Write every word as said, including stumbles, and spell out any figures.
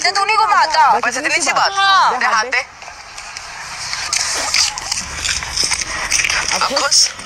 घुमाते, तू नहीं घुमाता। बस इतनी सी बात। हाँ। दे हाथ दे। अब खुश।